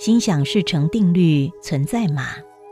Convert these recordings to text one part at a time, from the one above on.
心想事成定律存在吗？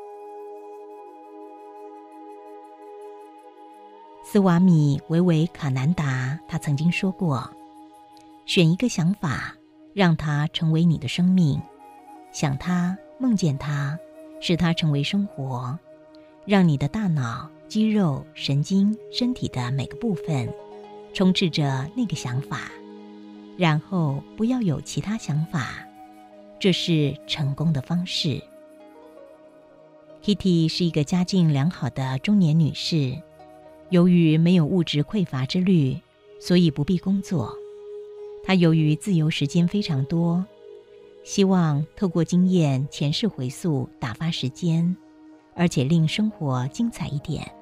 斯瓦米·维维卡南达他曾经说过，选一个想法，让它成为你的生命，想它，梦见它，使它成为生活，让你的大脑、肌肉、神经、身体的每个部分充斥着那个想法，然后不要有其他想法，这是成功的方式。Kitty 是一个家境良好的中年女士，由于没有物质匮乏之虑，所以不必工作。她由于自由时间非常多，希望透过经验前世回溯打发时间，而且令生活精彩一点。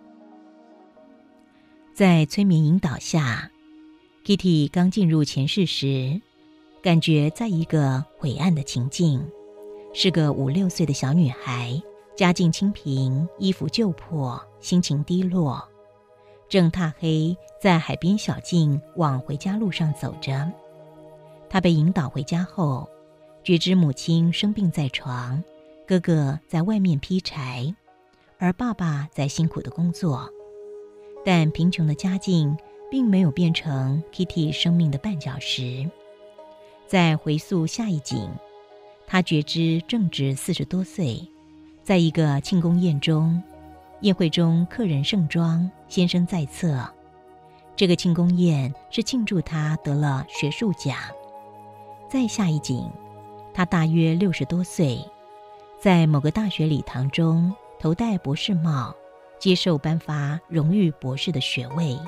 在催眠引导下， Kitty 刚进入前世时，感觉在一个晦暗的情境，是个5、6岁的小女孩，家境清贫，衣服旧破，心情低落，正踏黑在海边小径往回家路上走着。她被引导回家后，觉知母亲生病在床，哥哥在外面劈柴，而爸爸在辛苦的工作。但贫穷的家境并没有变成 Kitty 生命的绊脚石。在回溯下一景，她觉知正值40多岁，在一个庆功宴中，宴会中客人盛装，先生在侧。这个庆功宴是庆祝他得了学术奖。再下一景，他大约60多岁，在某个大学礼堂中头戴博士帽，接受颁发荣誉博士的学位。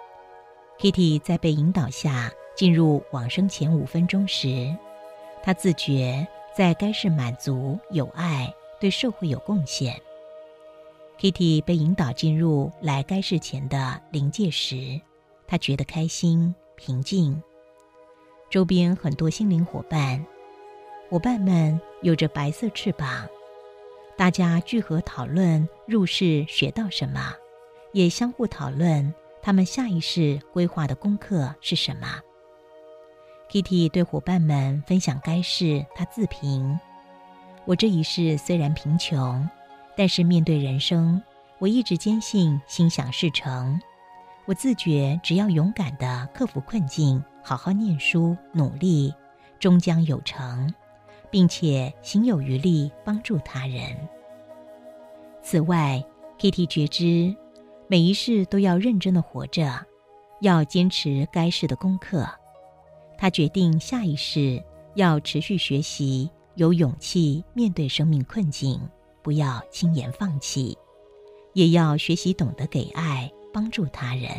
Kitty 在被引导下进入往生前5分钟时，她自觉在该世满足、有爱，对社会有贡献。Kitty 被引导进入来该世前的灵界时，她觉得开心、平静。周边很多心灵伙伴们有着白色翅膀，大家聚合讨论入世学到什么，也相互讨论他们下一世规划的功课是什么。Kitty 对伙伴们分享该世，她自评：我这一世虽然贫穷，但是面对人生，我一直坚信心想事成。我自觉只要勇敢地克服困境，好好念书，努力，终将有成，并且行有余力帮助他人。此外， Kitty 觉知每一世都要认真地活着，要坚持该世的功课。她决定下一世要持续学习，有勇气面对生命困境，不要轻言放弃，也要学习懂得给爱，帮助他人。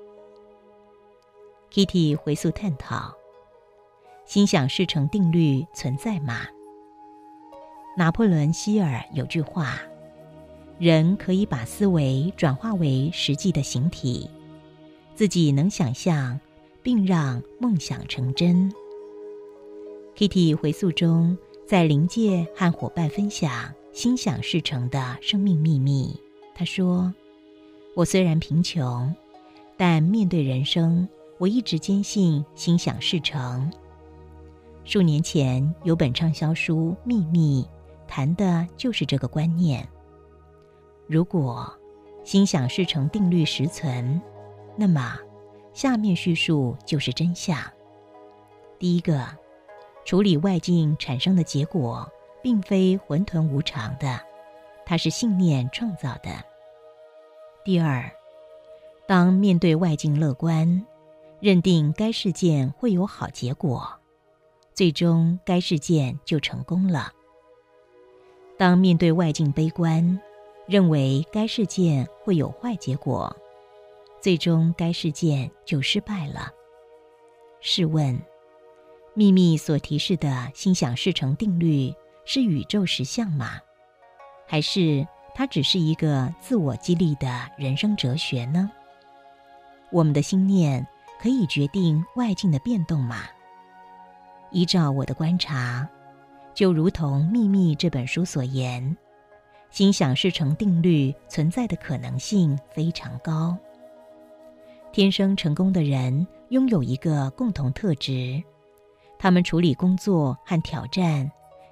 Kitty 回溯探讨，心想事成定律存在吗？拿破仑·希尔有句话，人可以把思维转化为实际的形体，自己能想象并让梦想成真。 Kitty 回溯中，在灵界和伙伴分享心想事成的生命秘密。她说，我虽然贫穷，但面对人生，我一直坚信心想事成。数年前有本畅销书《秘密》，谈的就是这个观念。如果心想事成定律实存，那么下面叙述就是真相。第一个，处理外境产生的结果并非混沌无常的，它是信念创造的。第二，当面对外境乐观，认定该事件会有好结果，最终该事件就成功了。当面对外境悲观，认为该事件会有坏结果，最终该事件就失败了。试问，秘密所提示的心想事成定律是宇宙实相吗？还是它只是一个自我激励的人生哲学呢？我们的心念可以决定外境的变动吗？依照我的观察，就如同《秘密》这本书所言，心想事成定律存在的可能性非常高。天生成功的人拥有一个共同特质，他们处理工作和挑战，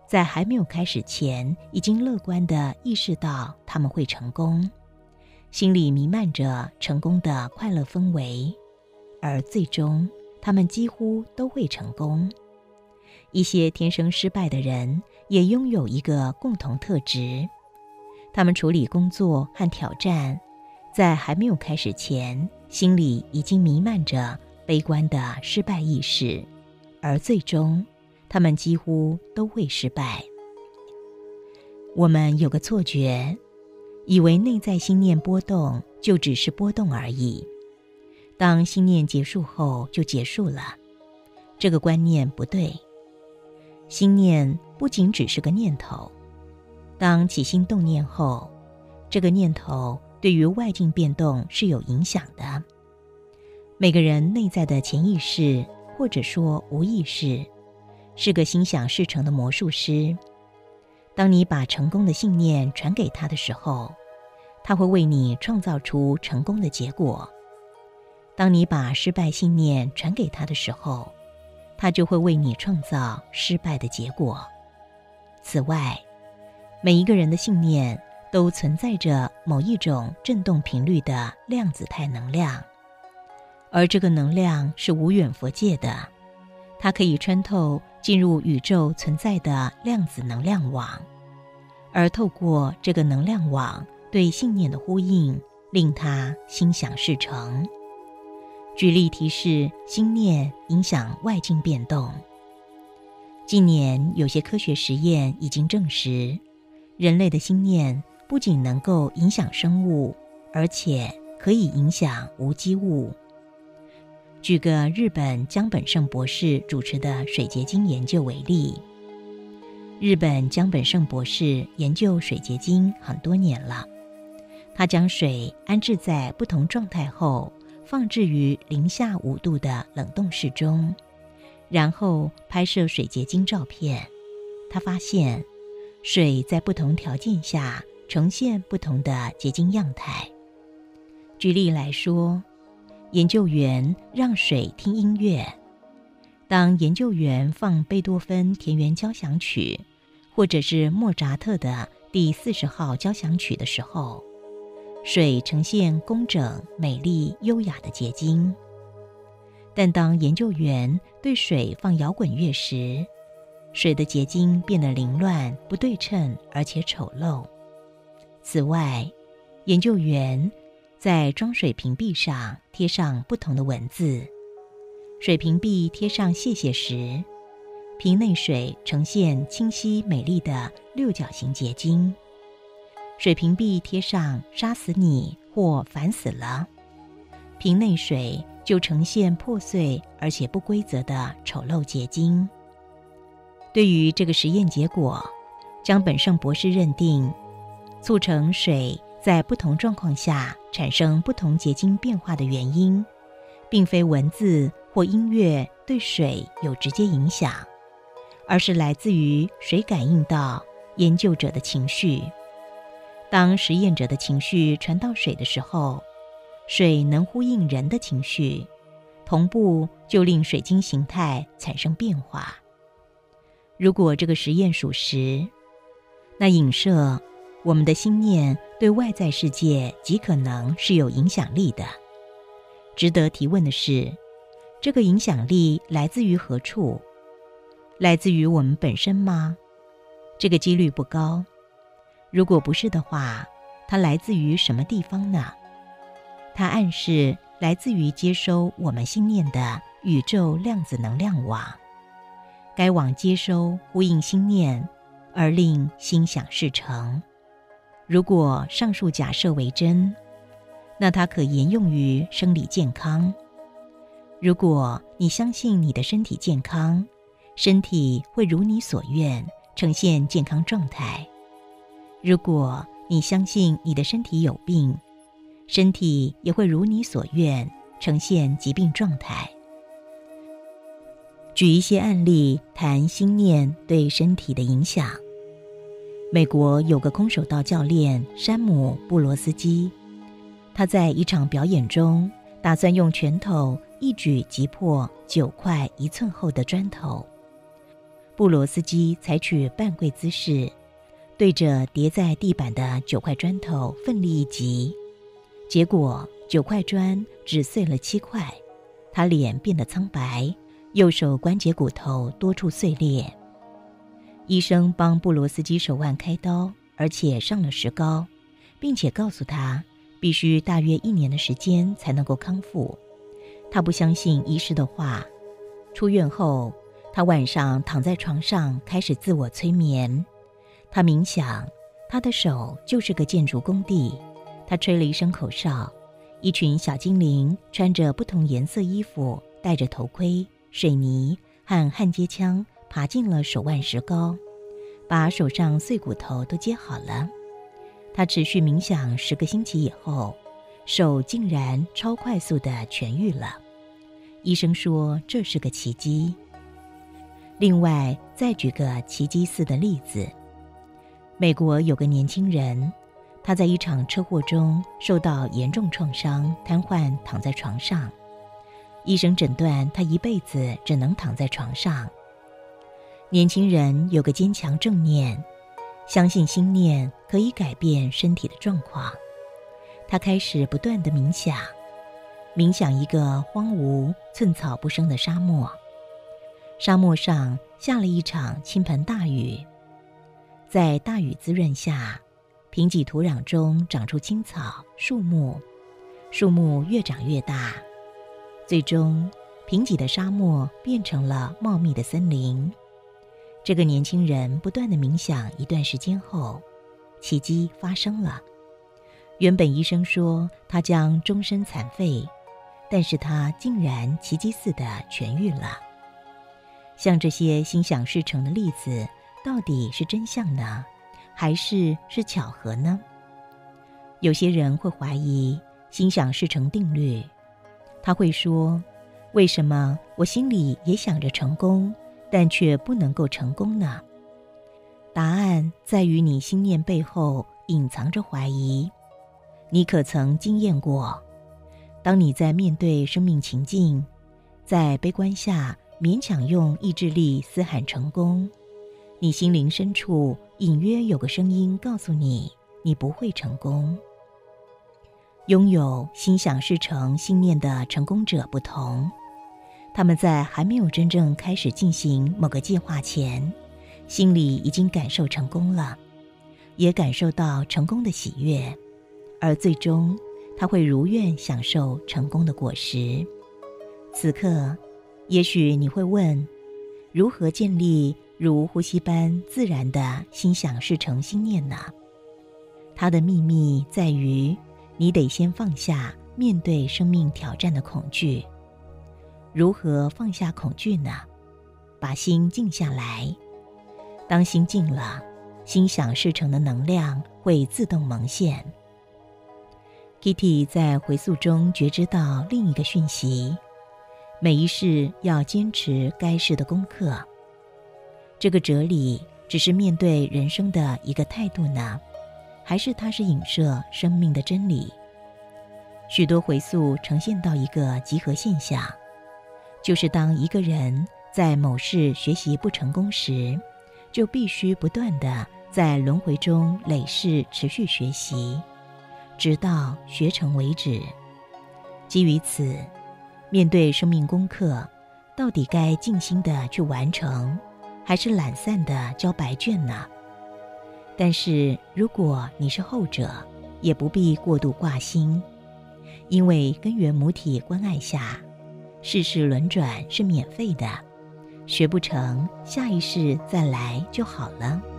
在还没有开始前，已经乐观地意识到他们会成功，心里弥漫着成功的快乐氛围，而最终他们几乎都会成功。一些天生失败的人也拥有一个共同特质，他们处理工作和挑战，在还没有开始前，心里已经弥漫着悲观的失败意识，而最终他们几乎都会失败。我们有个错觉，以为内在心念波动就只是波动而已，当心念结束后就结束了。这个观念不对。心念不仅只是个念头，当起心动念后，这个念头对于外境变动是有影响的。每个人内在的潜意识，或者说无意识，是个心想事成的魔术师。当你把成功的信念传给他的时候，他会为你创造出成功的结果。当你把失败信念传给他的时候，他就会为你创造失败的结果。此外，每一个人的信念都存在着某一种振动频率的量子态能量，而这个能量是无远弗届的，它可以穿透进入宇宙存在的量子能量网，而透过这个能量网对信念的呼应，令它心想事成。举例提示心念影响外境变动。近年有些科学实验已经证实，人类的心念不仅能够影响生物，而且可以影响无机物。举个日本江本胜博士主持的水结晶研究为例，日本江本胜博士研究水结晶很多年了，他将水安置在不同状态后，放置于零下5度的冷冻室中，然后拍摄水结晶照片。他发现，水在不同条件下呈现不同的结晶样态。举例来说，研究员让水听音乐。当研究员放贝多芬田园交响曲，或者是莫扎特的第40号交响曲的时候，水呈现工整、美丽、优雅的结晶。但当研究员对水放摇滚乐时，水的结晶变得凌乱、不对称，而且丑陋。此外，研究员在装水瓶壁上贴上不同的文字。水瓶壁贴上谢谢时，瓶内水呈现清晰美丽的六角形结晶。水瓶壁贴上杀死你或烦死了，瓶内水就呈现破碎而且不规则的丑陋结晶。对于这个实验结果，江本胜博士认定，促成水在不同状况下产生不同结晶变化的原因，并非文字或音乐对水有直接影响，而是来自于水感应到研究者的情绪。当实验者的情绪传到水的时候，水能呼应人的情绪，同步就令水晶形态产生变化。如果这个实验属实，那影射我们的心念对外在世界极可能是有影响力的。值得提问的是，这个影响力来自于何处？来自于我们本身吗？这个几率不高。如果不是的话，它来自于什么地方呢？它暗示来自于接收我们心念的宇宙量子能量网。该网接收呼应心念，而令心想事成。如果上述假设为真，那它可沿用于生理健康。如果你相信你的身体健康，身体会如你所愿呈现健康状态。如果你相信你的身体有病，身体也会如你所愿呈现疾病状态。举一些案例谈心念对身体的影响。美国有个空手道教练山姆·布罗斯基，他在一场表演中打算用拳头一举击破9块1寸厚的砖头。 布罗斯基采取半跪姿势，对着叠在地板的9块砖头奋力一击，结果9块砖只碎了7块，他脸变得苍白，右手关节骨头多处碎裂。医生帮布罗斯基手腕开刀，而且上了石膏，并且告诉他必须大约1年的时间才能够康复。他不相信医师的话。出院后，他晚上躺在床上开始自我催眠。他冥想，他的手就是个建筑工地。他吹了一声口哨，一群小精灵穿着不同颜色衣服，戴着头盔、水泥和焊接枪爬进了手腕石膏，把手上碎骨头都接好了。他持续冥想10个星期以后，手竟然超快速地痊愈了。医生说这是个奇迹。另外，再举个奇迹似的例子。美国有个年轻人，他在一场车祸中受到严重创伤，瘫痪躺在床上。医生诊断他一辈子只能躺在床上。年轻人有个坚强正念，相信心念可以改变身体的状况。他开始不断地冥想，冥想一个荒芜、寸草不生的沙漠。沙漠上下了一场倾盆大雨，在大雨滋润下，贫瘠土壤中长出青草、树木，树木越长越大，最终贫瘠的沙漠变成了茂密的森林。这个年轻人不断地冥想一段时间后，奇迹发生了。原本医生说他将终身残废，但是他竟然奇迹似的痊愈了。像这些心想事成的例子，到底是真相呢，还是巧合呢？有些人会怀疑心想事成定律，他会说，为什么我心里也想着成功，但却不能够成功呢？答案在于你心念背后隐藏着怀疑。你可曾经验过，当你在面对生命情境，在悲观下勉强用意志力嘶喊成功，你心灵深处隐约有个声音告诉你，你不会成功。拥有心想事成信念的成功者不同，他们在还没有真正开始进行某个计划前，心里已经感受成功了，也感受到成功的喜悦，而最终他会如愿享受成功的果实。此刻，也许你会问，如何建立如呼吸般自然的心想事成心念呢？它的秘密在于，你得先放下面对生命挑战的恐惧。如何放下恐惧呢？把心静下来。当心静了，心想事成的能量会自动萌现。Kitty 在回溯中觉知到另一个讯息，每一世要坚持该世的功课。这个哲理只是面对人生的一个态度呢，还是它是影射生命的真理？许多回溯呈现到一个集合现象，就是当一个人在某事学习不成功时，就必须不断地在轮回中累世持续学习，直到学成为止。基于此，面对生命功课，到底该尽心地去完成，还是懒散地交白卷呢？但是如果你是后者，也不必过度挂心，因为根源母体关爱下，世事轮转是免费的，学不成，下一世再来就好了。